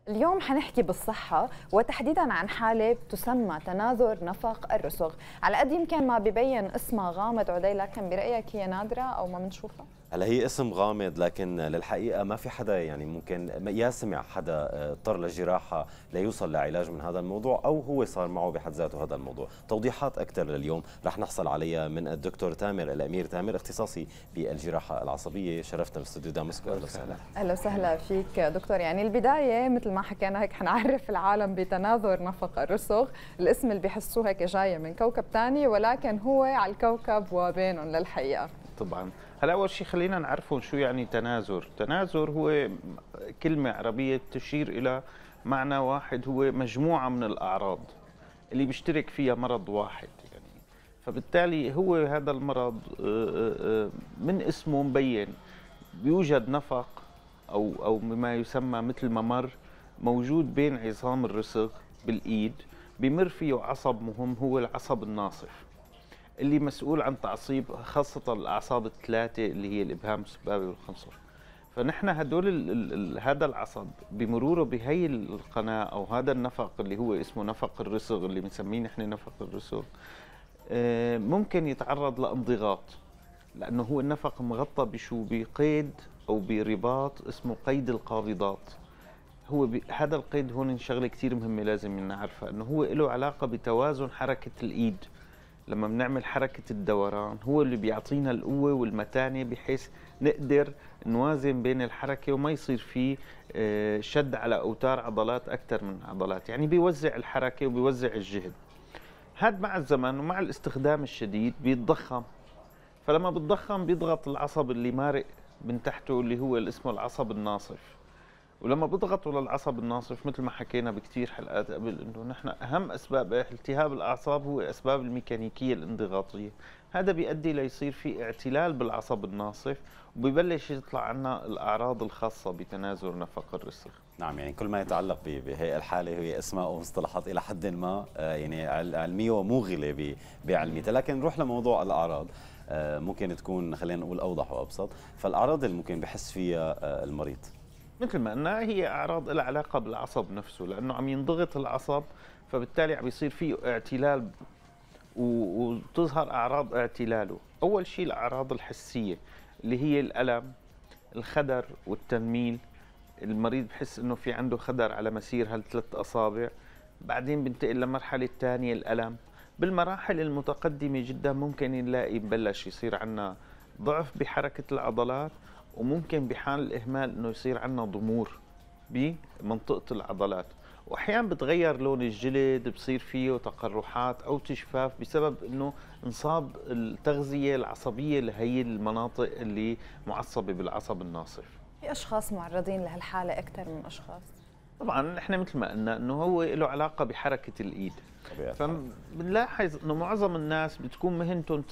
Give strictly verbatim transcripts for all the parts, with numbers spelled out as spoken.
اليوم حنحكي بالصحة وتحديدا عن حالة تسمى تناثر نفق الرسغ. على قد يمكن ما ببين اسمها غامض عدي، لكن برأيك هي نادرة أو ما بنشوفها؟ هلا هي اسم غامض، لكن للحقيقة ما في حدا يعني ممكن يا سمع حدا اضطر للجراحة ليوصل لعلاج من هذا الموضوع، أو هو صار معه بحد ذاته هذا الموضوع. توضيحات أكثر لليوم رح نحصل عليها من الدكتور تامر الأمير تامر، اختصاصي بالجراحة العصبية. شرفتنا في استوديو دامسكو. أهلا وسهلا. أهلا وسهلا فيك دكتور. يعني البداية مثل ما حكينا هيك حنعرف العالم بتناثر نفق الرسغ، الاسم اللي بيحسوه هيك جاية من كوكب ثاني، ولكن هو على الكوكب وبينهم للحقيقة. طبعا. هلا اول شيء خلينا نعرفه شو يعني تناثر. تناثر هو كلمه عربيه تشير الى معنى واحد، هو مجموعه من الاعراض اللي بيشترك فيها مرض واحد يعني. فبالتالي هو هذا المرض من اسمه مبين بيوجد نفق او او بما يسمى مثل ممر موجود بين عظام الرسغ بالايد، بمر فيه عصب مهم هو العصب الناصف اللي مسؤول عن تعصيب خاصة الأعصاب الثلاثة اللي هي الإبهام والسبابة والخنصر. فنحن هدول ال ال هذا العصب بمروره بهي القناة أو هذا النفق اللي هو اسمه نفق الرسغ، اللي بنسميه نحن نفق الرسغ، ممكن يتعرض لانضغاط، لأنه هو النفق مغطى بشو بقيد أو برباط اسمه قيد القابضات. هو هذا القيد هون شغلة كثير مهمة لازم نعرفها، أنه هو له علاقة بتوازن حركة الإيد. لما بنعمل حركة الدوران هو اللي بيعطينا القوة والمتانة بحيث نقدر نوازن بين الحركة وما يصير فيه شد على أوتار عضلات أكثر من عضلات، يعني بيوزع الحركة وبيوزع الجهد. هذا مع الزمن ومع الاستخدام الشديد بيتضخم، فلما بيتضخم بيضغط العصب اللي مارق من تحته اللي هو اسمه العصب الناصف. ولما بيضغطوا للعصب الناصف مثل ما حكينا بكثير حلقات قبل انه نحن اهم اسباب التهاب الاعصاب هو اسباب الميكانيكيه الانضغاطيه، هذا بيؤدي ليصير في اعتلال بالعصب الناصف وبيبلش يطلع عنا الاعراض الخاصه بتناثر نفق الرسغ. نعم، يعني كل ما يتعلق بهي الحاله هي اسماء ومصطلحات الى حد ما يعني علميه وموغله بعلميتها، لكن نروح لموضوع الاعراض. ممكن تكون خلينا نقول اوضح وابسط، فالاعراض اللي ممكن بحس فيها المريض مثل ما قلنا هي اعراض لها علاقه بالعصب نفسه، لانه عم ينضغط العصب فبالتالي عم يصير فيه اعتلال وتظهر اعراض اعتلاله. اول شيء الاعراض الحسيه اللي هي الالم، الخدر والتنميل. المريض بحس انه في عنده خدر على مسير هالثلاث اصابع، بعدين بنتقل للمرحله الثانيه الالم. بالمراحل المتقدمه جدا ممكن نلاقي ببلش يصير عندنا ضعف بحركه العضلات، وممكن بحال الإهمال إنه يصير عندنا ضمور بمنطقة العضلات، وأحيانا بتغير لون الجلد، بصير فيه تقرحات أو تجفاف بسبب إنه انصاب التغذية العصبية لهي المناطق اللي معصبة بالعصب الناصف. في أشخاص معرضين لهالحالة أكثر من أشخاص؟ طبعا نحن مثل ما قلنا إنه هو له علاقة بحركة الإيد، فبنلاحظ إنه معظم الناس بتكون مهنتهم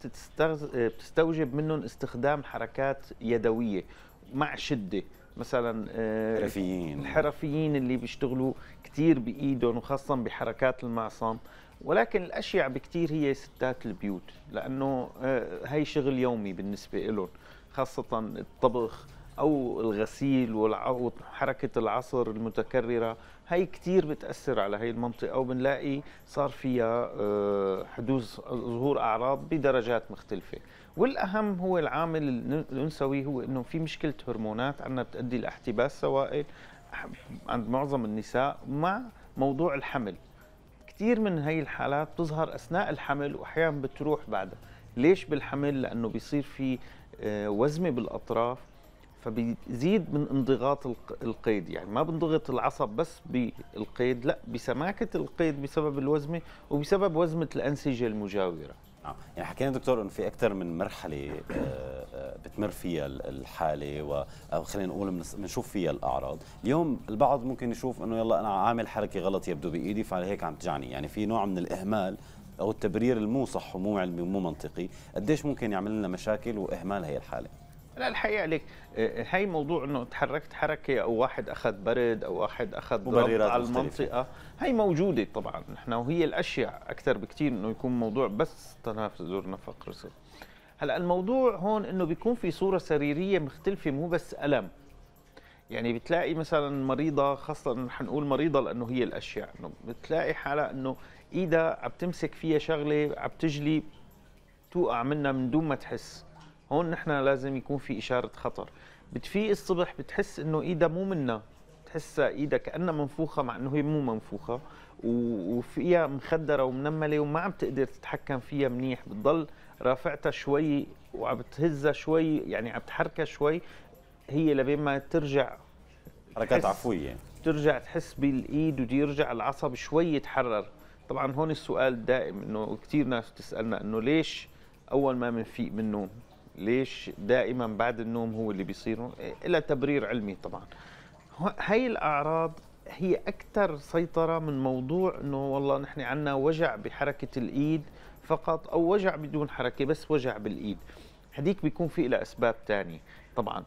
بتستوجب منهم استخدام حركات يدوية مع شدة، مثلا الحرفيين الحرفيين اللي بيشتغلوا كثير بإيدهم وخاصة بحركات المعصم. ولكن الأشيع بكثير هي ستات البيوت، لأنه هي شغل يومي بالنسبة لهم، خاصة الطبخ أو الغسيل وحركة العصر المتكررة، هي كتير بتأثر على هي المنطقة، وبنلاقي صار فيها حدوث ظهور أعراض بدرجات مختلفة. والأهم هو العامل الأنثوي، هو إنه في مشكلة هرمونات عندنا بتؤدي لاحتباس سوائل عند معظم النساء مع موضوع الحمل. كتير من هي الحالات بتظهر أثناء الحمل وأحيانا بتروح بعدها. ليش بالحمل؟ لأنه بيصير في وزمة بالأطراف، فبيزيد من انضغاط القيد، يعني ما بنضغط العصب بس بالقيد، لا بسماكة القيد بسبب الوزمة وبسبب وزمة الأنسجة المجاورة. آه. يعني حكينا دكتور انه في اكثر من مرحله بتمر فيها الحاله، او خلينا نقول بنشوف فيها الاعراض. اليوم البعض ممكن يشوف انه يلا انا عامل حركه غلط يبدو بايدي فهيك عم تجعني، يعني في نوع من الاهمال او التبرير المو صح ومو علمي ومو منطقي. قديش ممكن يعمل لنا مشاكل واهمال هي الحاله؟ لا الحقيقه لك هي موضوع انه تحركت حركه او واحد اخذ برد او واحد اخذ ضغط على المنطقه، هي موجوده طبعا نحن، وهي الاشيع اكثر بكثير انه يكون موضوع بس تناثر نفق رسغ. هلا الموضوع هون انه بيكون في صوره سريريه مختلفه، مو بس الم، يعني بتلاقي مثلا مريضه، خاصه حنقول مريضه لانه هي الاشياء، انه بتلاقي حالها انه ايدها عم تمسك فيها شغله عم تجلي توقع منها من دون ما تحس. هون نحن لازم يكون في اشاره خطر. بتفيق الصبح بتحس انه ايدها مو منها، تحسها ايدها كانها منفوخه مع انه هي مو منفوخه، وفيها مخدره ومنمله وما عم تقدر تتحكم فيها منيح، بتضل رافعتها شوي وعم بتهزها شوي، يعني عم تحركها شوي هي لبين ما ترجع حركات عفويه، ترجع تحس بالايد ويرجع العصب شوي يتحرر. طبعا هون السؤال الدائم انه كثير ناس بتسالنا انه ليش اول ما بنفيق من النوم، ليش دائما بعد النوم هو اللي بيصير؟ لها تبرير علمي طبعا. هاي الاعراض هي اكثر سيطره من موضوع انه والله نحن عندنا وجع بحركه الايد فقط او وجع بدون حركه بس وجع بالايد، هديك بيكون في لها اسباب ثانيه طبعا.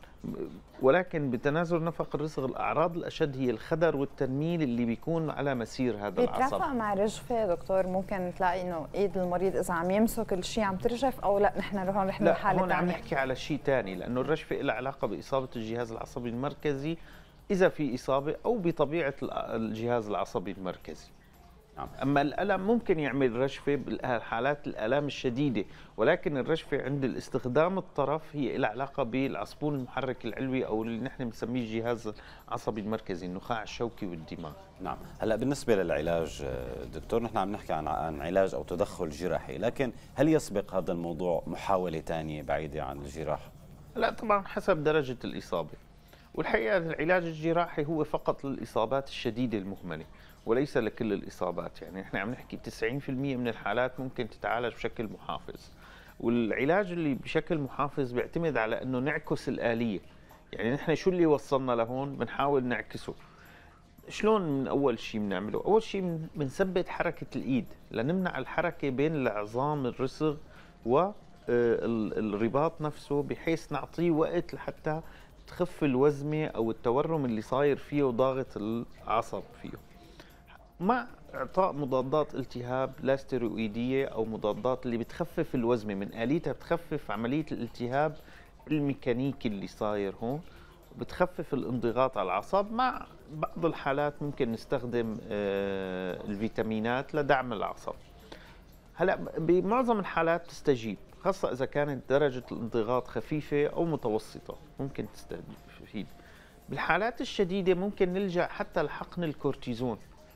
ولكن بتنازل نفق الرسغ الاعراض الاشد هي الخدر والتنميل اللي بيكون على مسير هذا العصب. بيترافق مع رجفه دكتور؟ ممكن تلاقي انه ايد المريض اذا عم يمسك الشيء عم ترجف، او لا نحن هون رح نحكي حاله ثانيه؟ هون عم نحكي على شيء ثاني، لانه الرجفه لها علاقه باصابه الجهاز العصبي المركزي اذا في اصابه او بطبيعه الجهاز العصبي المركزي. أما الألم ممكن يعمل رجفة بالحالات الآلام الشديدة، ولكن الرجفة عند الاستخدام الطرف هي لها علاقة بالعصبون المحرك العلوي أو اللي نحن بنسميه الجهاز العصبي المركزي، النخاع الشوكي والدماغ. نعم. هلا بالنسبة للعلاج دكتور، نحن عم نحكي عن عن علاج أو تدخل جراحي، لكن هل يسبق هذا الموضوع محاولة ثانية بعيدة عن الجراحة؟ لا طبعا حسب درجة الإصابة، والحقيقة العلاج الجراحي هو فقط للإصابات الشديدة المهملة وليس لكل الإصابات. يعني نحن عم نحكي تسعين بالمئة من الحالات ممكن تتعالج بشكل محافظ، والعلاج اللي بشكل محافظ بيعتمد على أنه نعكس الآلية. يعني نحن شو اللي وصلنا لهون بنحاول نعكسه. شلون؟ من أول شيء بنعمله، أول شيء بنثبت حركة الإيد لنمنع الحركة بين العظام الرسغ والرباط نفسه، بحيث نعطيه وقت لحتى تخف الوزمة أو التورم اللي صاير فيه وضاغط العصب فيه، مع إعطاء مضادات التهاب لا ستيرويدية أو مضادات اللي بتخفف الوزمة من آليتها، بتخفف عملية الالتهاب الميكانيكي اللي صاير هون، بتخفف الانضغاط على العصب. مع بعض الحالات ممكن نستخدم الفيتامينات لدعم العصب. هلا بمعظم الحالات تستجيب، خاصة إذا كانت درجة الانضغاط خفيفة أو متوسطة ممكن تستفيد. بالحالات الشديدة ممكن نلجأ حتى لحقن الكورتيزون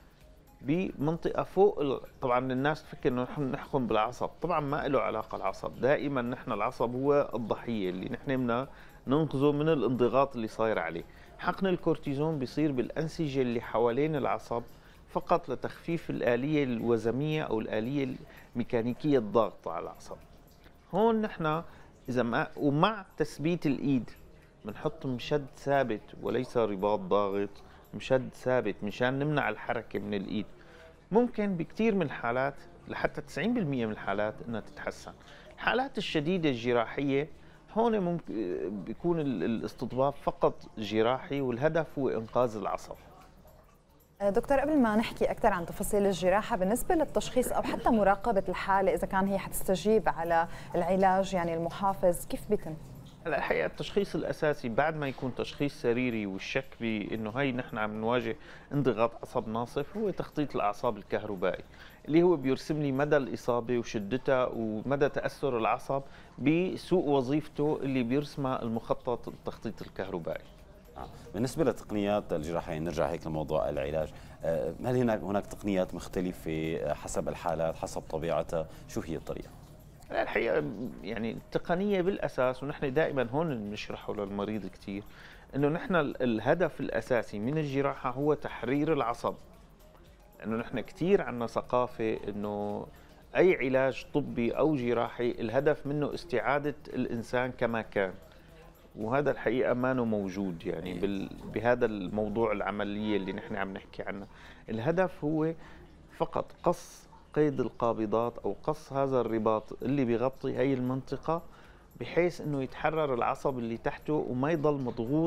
بمنطقة فوق. طبعا الناس تفكر انه نحن نحقن بالعصب، طبعا ما له علاقة العصب، دائما نحن العصب هو الضحية اللي نحن بدنا ننقذه من الانضغاط اللي صاير عليه. حقن الكورتيزون بيصير بالأنسجة اللي حوالين العصب فقط لتخفيف الآلية الوزمية أو الآلية الميكانيكية الضاغطة على العصب. هون نحن إذا ما ومع تثبيت الإيد بنحط مشد ثابت وليس رباط ضاغط، مشد ثابت مشان نمنع الحركة من الإيد. ممكن بكثير من الحالات لحتى تسعين بالمئة من الحالات انها تتحسن. الحالات الشديدة الجراحية هون ممكن بيكون الاستضباب فقط جراحي والهدف هو إنقاذ العصب. دكتور، قبل ما نحكي أكثر عن تفاصيل الجراحة، بالنسبة للتشخيص أو حتى مراقبة الحالة إذا كان هي حتستجيب على العلاج يعني المحافظ، كيف بيتم؟ هلا الحقيقه التشخيص الاساسي بعد ما يكون تشخيص سريري والشك بانه هي نحن عم نواجه انضغاط عصب ناصف، هو تخطيط الاعصاب الكهربائي اللي هو بيرسم لي مدى الاصابه وشدتها ومدى تاثر العصب بسوء وظيفته اللي بيرسمها المخطط التخطيط الكهربائي. بالنسبه للتقنيات الجراحيه، نرجع هيك لموضوع العلاج، هل هناك هناك تقنيات مختلفه حسب الحالات حسب طبيعتها؟ شو هي الطريقه؟ الحقيقه يعني التقنيه بالاساس، ونحن دائما هون بنشرحه للمريض كثير، انه نحن الهدف الاساسي من الجراحه هو تحرير العصب. لانه نحن كثير عندنا ثقافه انه اي علاج طبي او جراحي الهدف منه استعاده الانسان كما كان، وهذا الحقيقه ما موجود يعني بهذا الموضوع العمليه اللي نحن عم نحكي عنها. الهدف هو فقط قص قيد القابضات أو قص هذا الرباط اللي بيغطي هي المنطقة، بحيث أنه يتحرر العصب اللي تحته وما يضل مضغوط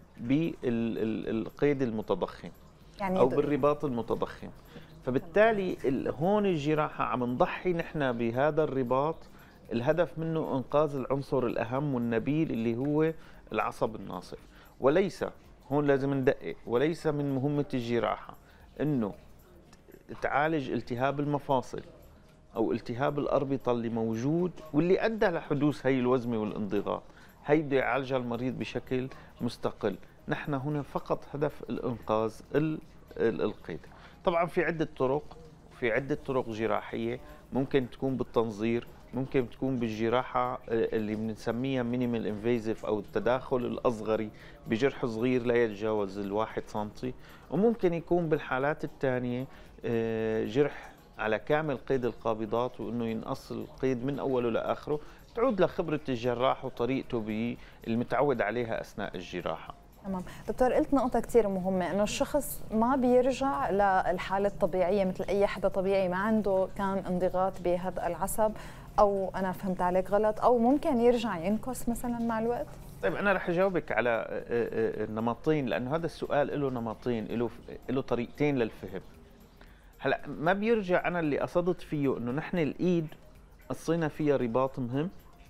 بالقيد المتضخم يعني أو بالرباط المتضخم. فبالتالي هون الجراحة عم نضحي نحن بهذا الرباط، الهدف منه إنقاذ العنصر الأهم والنبيل اللي هو العصب الناصف، وليس هون لازم ندقق، وليس من مهمة الجراحة انه تعالج التهاب المفاصل او التهاب الاربطة اللي موجود واللي ادى لحدوث هي الوزمة والانضغاط، هي بده يعالجها المريض بشكل مستقل. نحن هنا فقط هدف الانقاذ القيد. طبعا في عدة طرق، في عدة طرق جراحية، ممكن تكون بالتنظير، ممكن تكون بالجراحة اللي بنسميها مينيمال انفيزيف أو التداخل الأصغري بجرح صغير لا يتجاوز الواحد سنتي، وممكن يكون بالحالات الثانية جرح على كامل قيد القابضات وإنه ينقص القيد من أوله لآخره، تعود لخبرة الجراح وطريقته المتعود عليها أثناء الجراحة. تمام دكتور، قلت نقطة كثير مهمة، إنه الشخص ما بيرجع للحالة الطبيعية مثل أي حدا طبيعي، ما عنده كان انضغاط بهذا العصب، أو أنا فهمت عليك غلط، أو ممكن يرجع ينكس مثلا مع الوقت؟ طيب أنا رح أجاوبك على نمطين، لأنه هذا السؤال له نمطين، له له طريقتين للفهم. هلا ما بيرجع، أنا اللي قصدت فيه إنه نحن الإيد قصينا فيها رباط مهم،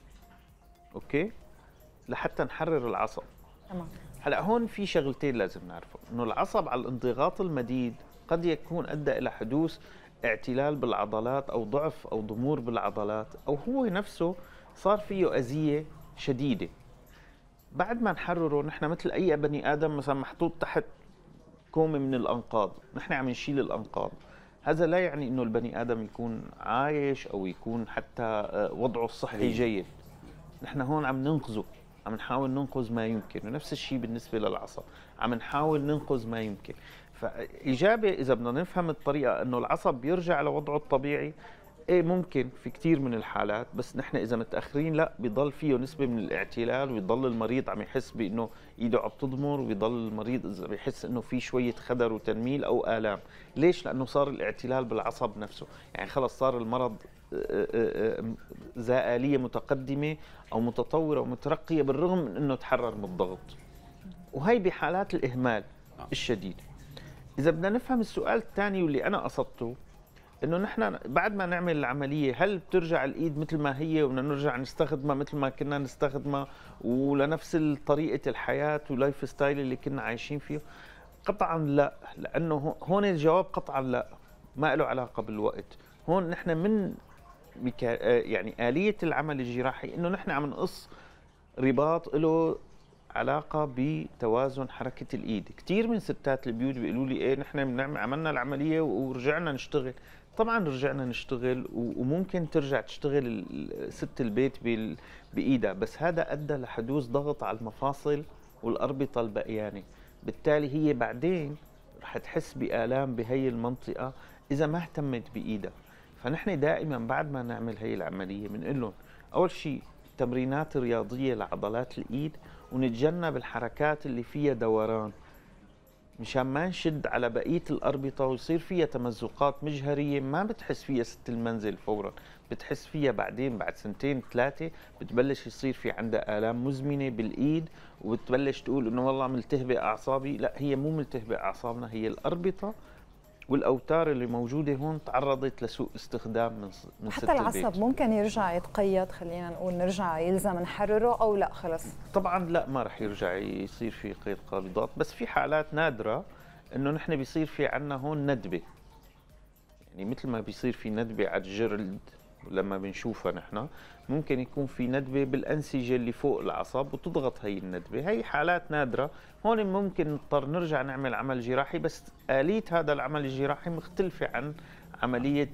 أوكي، لحتى نحرر العصب. تمام. هلا هون في شغلتين لازم نعرفه، انه العصب على الانضغاط المديد قد يكون ادى الى حدوث اعتلال بالعضلات او ضعف او ضمور بالعضلات، او هو نفسه صار فيه اذيه شديده. بعد ما نحرره نحن مثل اي بني ادم مثلا محطوط تحت كومه من الانقاض، نحن عم نشيل الانقاض، هذا لا يعني انه البني ادم يكون عايش او يكون حتى وضعه الصحي جيد. نحن هون عم ننقذه، عم نحاول ننقذ ما يمكن، ونفس الشيء بالنسبة للعصب، عم نحاول ننقذ ما يمكن. فإجابة إذا بدنا نفهم الطريقة أنه العصب بيرجع لوضعه الطبيعي، إيه ممكن في كثير من الحالات، بس نحن إذا متأخرين لا، بيضل فيه نسبة من الاعتلال، ويضل المريض عم يحس بأنه إيده عم تضمر، ويضل المريض إذا بيحس أنه في شوية خدر وتنميل أو آلام. ليش؟ لأنه صار الاعتلال بالعصب نفسه، يعني خلص صار المرض ذا آلية متقدمة أو متطورة ومترقية بالرغم من أنه تحرر من الضغط، وهي بحالات الإهمال الشديد. إذا بدنا نفهم السؤال الثاني واللي أنا قصدته، أنه نحن بعد ما نعمل العملية هل بترجع الإيد مثل ما هي وبدنا نرجع نستخدمها مثل ما كنا نستخدمها ولنفس طريقة الحياة ولايف ستايل اللي كنا عايشين فيه؟ قطعا لا، لأنه هون الجواب قطعا لا، ما له علاقة بالوقت. هون نحن من يعني آلية العمل الجراحي انه نحن عم نقص رباط له علاقة بتوازن حركة الايد. كثير من ستات البيوت بيقولوا لي ايه نحن بنعمل عملنا العملية ورجعنا نشتغل. طبعا رجعنا نشتغل وممكن ترجع تشتغل ست البيت بايدها، بس هذا ادى لحدوث ضغط على المفاصل والاربطة البقيانة، بالتالي هي بعدين رح تحس بآلام بهي المنطقة اذا ما اهتمت بايدها. فنحن دائما بعد ما نعمل هي العمليه بنقول لهم اول شيء تمرينات رياضيه لعضلات الايد، ونتجنب الحركات اللي فيها دوران مشان ما نشد على بقيه الاربطه ويصير فيها تمزقات مجهريه ما بتحس فيها ست المنزل فورا، بتحس فيها بعدين بعد سنتين ثلاثه بتبلش يصير في عندها الام مزمنه بالايد، وبتبلش تقول انه والله ملتهبه اعصابي. لا، هي مو ملتهبه اعصابنا، هي الاربطه والاوتار اللي موجوده هون تعرضت لسوء استخدام من من حتى العصب البيت. ممكن يرجع يتقيد، خلينا نقول نرجع يلزم نحرره او لا خلص؟ طبعا لا، ما رح يرجع يصير في قيد قابضات، بس في حالات نادره انه نحن بيصير في عندنا هون ندبه، يعني مثل ما بيصير في ندبه على الجلد لما بنشوفها نحن، ممكن يكون في ندبه بالانسجه اللي فوق العصب وتضغط هي الندبه. هي حالات نادره، هون ممكن نضطر نرجع نعمل عمل جراحي، بس آلية هذا العمل الجراحي مختلفه عن عمليه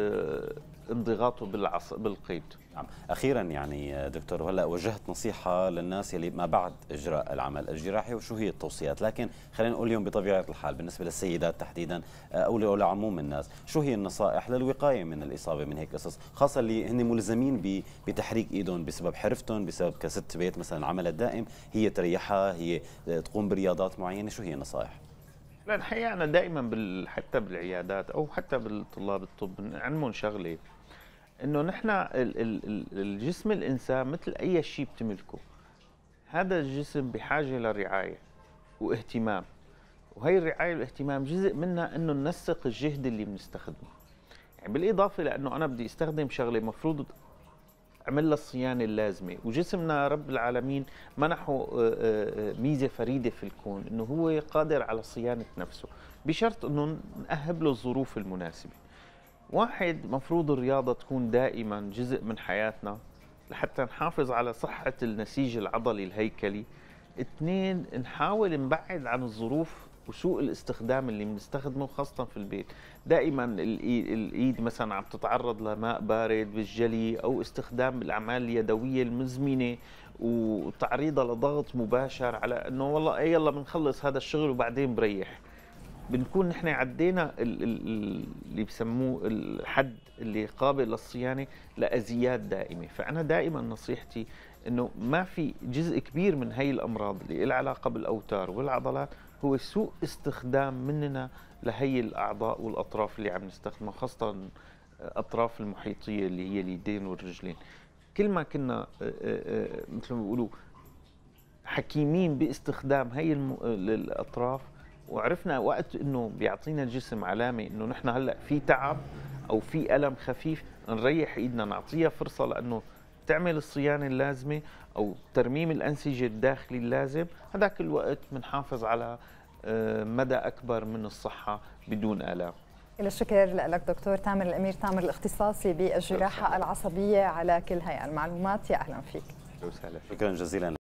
انضغاطه بالعصب بالقيد. نعم. اخيرا يعني دكتور، وهلا وجهت نصيحه للناس يلي ما بعد اجراء العمل الجراحي، وشو هي التوصيات؟ لكن خلينا نقول اليوم بطبيعه الحال بالنسبه للسيدات تحديدا او لعموم الناس، شو هي النصائح للوقايه من الاصابه من هيك قصص، خاصه اللي هن ملزمين بتحريك ايدهم بسبب حرفتهم، بسبب كست بيت مثلا عملها الدائم هي تريحها، هي تقوم برياضات معينه، شو هي النصائح؟ لا الحقيقه انا دائما بال... حتى بالعيادات او حتى بالطلاب الطب علمهم شغله، انه نحن الجسم الانسان مثل اي شيء بتملكه، هذا الجسم بحاجه لرعايه واهتمام، وهي الرعايه والاهتمام جزء منها انه ننسق الجهد اللي بنستخدمه. يعني بالاضافه لانه انا بدي استخدم شغله مفروض عمل لها الصيانه اللازمه. وجسمنا رب العالمين منحه ميزه فريده في الكون، انه هو قادر على صيانه نفسه بشرط انه نأهب له الظروف المناسبه. واحد، مفروض الرياضه تكون دائما جزء من حياتنا لحتى نحافظ على صحه النسيج العضلي الهيكلي. اثنين، نحاول نبعد عن الظروف وسوء الاستخدام اللي بنستخدمه خاصة في البيت. دائما الإيد, الإيد مثلا عم تتعرض لماء بارد بالجلي، أو استخدام الأعمال اليدوية المزمنة وتعريضها لضغط مباشر على أنه والله أي يلا بنخلص هذا الشغل وبعدين بريح. بنكون نحن عدينا اللي بسموه الحد اللي قابل للصيانة لأزيات دائمة. فأنا دائما نصيحتي انه ما في جزء كبير من هي الامراض اللي لها علاقه بالاوتار والعضلات هو سوء استخدام مننا لهي الاعضاء والاطراف اللي عم نستخدمها، خاصه الاطراف المحيطيه اللي هي اليدين والرجلين. كل ما كنا مثل ما بيقولوا حكيمين باستخدام هي الاطراف، وعرفنا وقت انه بيعطينا الجسم علامه انه نحن هلا في تعب او في الم خفيف، نريح ايدنا نعطيها فرصه لانه تعمل الصيانة اللازمة أو ترميم الأنسجة الداخلي اللازم. هذاك الوقت بنحافظ على مدى أكبر من الصحة بدون آلام. إلى الشكر لك دكتور تامر الأمير تامر، الاختصاصي بالجراحة العصبية، على كل هاي المعلومات. يا أهلا فيك. شكرا جزيلا.